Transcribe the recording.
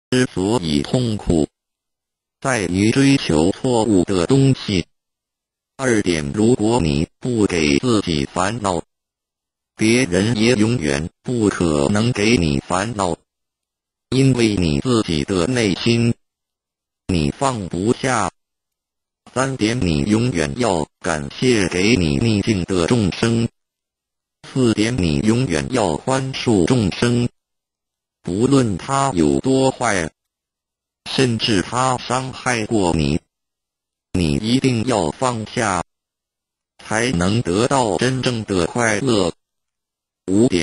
之所以痛苦，在于追求错误的东西。2点，如果你不给自己烦恼，别人也永远不可能给你烦恼，因为你自己的内心，你放不下。3点，你永远要感谢给你逆境的众生。4点，你永远要宽恕众生，不论他有多坏，甚至他伤害过你，你一定要放下，才能得到真正的快乐。5点，